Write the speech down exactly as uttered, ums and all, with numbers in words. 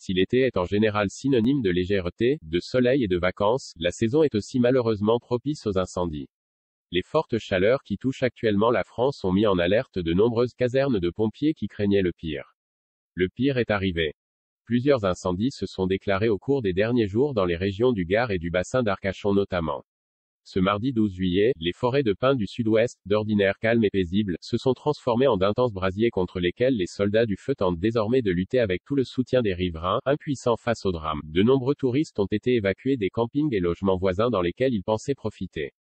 Si l'été est en général synonyme de légèreté, de soleil et de vacances, la saison est aussi malheureusement propice aux incendies. Les fortes chaleurs qui touchent actuellement la France ont mis en alerte de nombreuses casernes de pompiers qui craignaient le pire. Le pire est arrivé. Plusieurs incendies se sont déclarés au cours des derniers jours dans les régions du Gard et du bassin d'Arcachon notamment. Ce mardi douze juillet, les forêts de pins du sud-ouest, d'ordinaire calmes et paisibles, se sont transformées en d'intenses brasiers contre lesquels les soldats du feu tentent désormais de lutter avec tout le soutien des riverains, impuissants face au drame. De nombreux touristes ont été évacués des campings et logements voisins dans lesquels ils pensaient profiter.